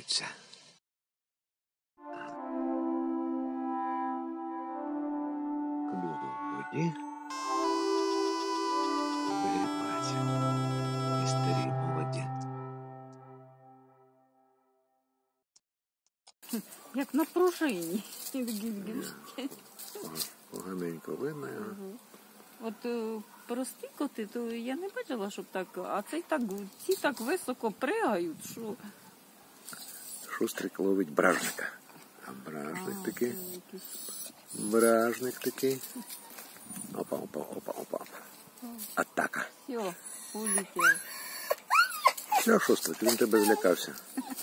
граються. Клювом в воді. Вигрібається. І старі у воді. Як на пружині. Поганенько видно його. От прості коти, то я не бачила, щоб так, а ці так високо пригають, що... Шустрик ловить бражника. А бражник такий. Бражник такий. Опа, опа, опа, опа. Атака. Все, улетів. Все, Шустрик, він тебе злякався.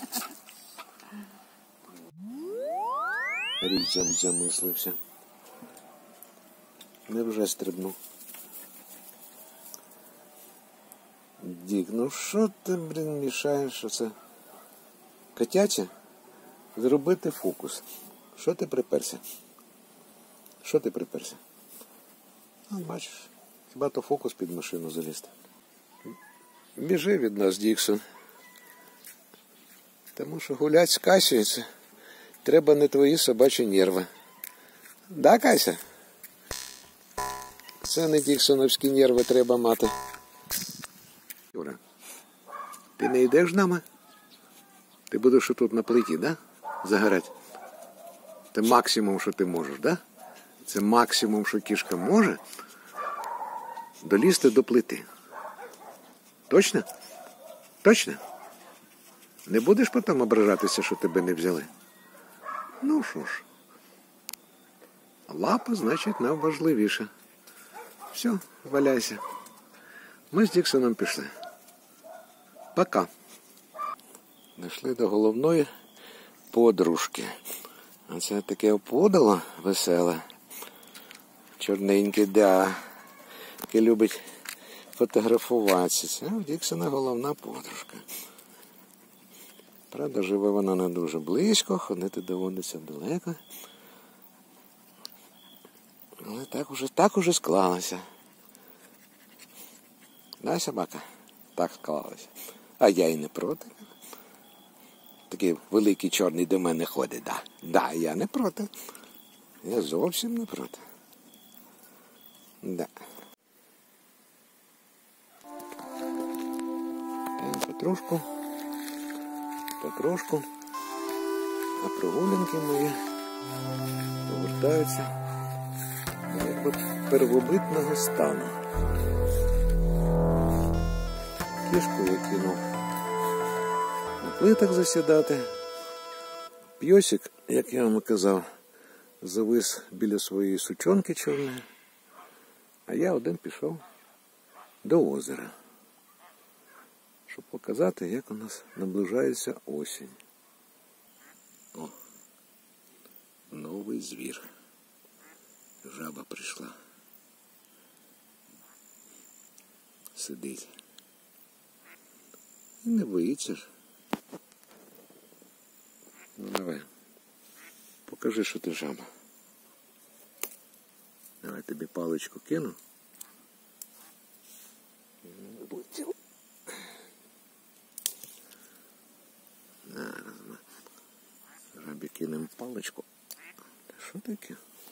Різом замислився. Невже стрибнув? Дік, ну що ти, мішаєш оце? Котяче? Зробити фокус. Що ти приперся? Що ти приперся? Бачиш, хіба то фокус під машину залізти. Біжи від нас, Діксон. Тому що гулять скасюється. Треба не твої собачі нерви. Да, Кася? Це не діксоновські нерви треба мати. Юра, ти не йдеш з нами? Ти будеш тут на плиті, да? Загорати? Це максимум, що ти можеш, да? Це максимум, що кішка може долізти до плити. Точно? Точно? Не будеш потім ображатися, що тебе не взяли? Ну що ж. Лапа, значить, нам важливіше. Все, валяйся. Ми з Діксоном пішли. Пока. Дійшли до головної подружки. А це таке опудало веселе. Чорненьке, да. Яке любить фотографуватися. Це у Діксона головна подружка. Правда, живе вона не дуже близько, ходити доводиться далеко. Але так уже склалося. Да, собака? Так склалося. А я і не проти. Такий великий чорний до мене ходить, да. Да, я не проти. Я зовсім не проти. Да. Потрошку. А прогулянки мої повертаються до первобитного стану. Кішку я кинув на плитах засідати. Пьосик, як я вам казав, завис біля своєї сучонки чорної, а я один пішов до озера, щоб показати, як у нас наближається осінь. О, новий звір. Жаба прийшла. Сидить. І не боїться ж. Ну давай. Покажи, що ти жаба. Давай тобі паличку кину. Зараз ми жабі кинемо паличку. Що таке?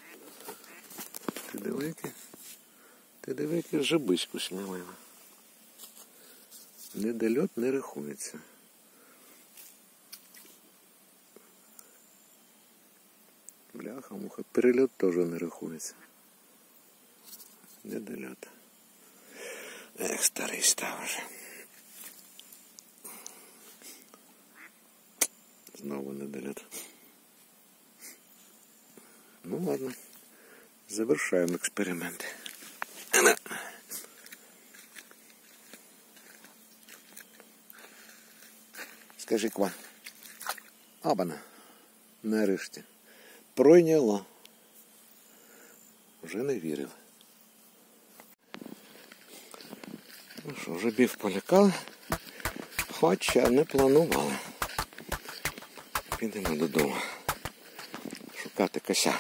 Ти диви, яке жабисько сміливе. Недольот не рахується. Бляха-муха, перельот теж не рахується. Недольот. Ех, старий став вже. Знову недольот. Ну ладно. Завершаємо експеримент. Скажи, Ква. Абана. Нарешті. Пройняло. Вже не вірив. Ну що, жабів полякали, хоча не планували. Підемо додому. Шукати кося.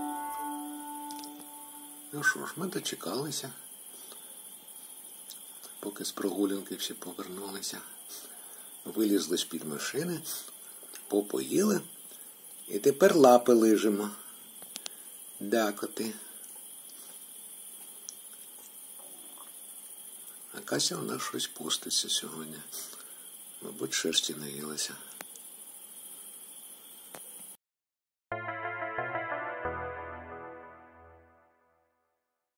Ну що ж, ми дочекалися. поки з прогулянки всі повернулися. Вилізли з-під машини, попоїли і тепер лапи лижемо. Да, коти. А Кася у нас щось пуститься сьогодні. Мабуть, шерсті наїлася.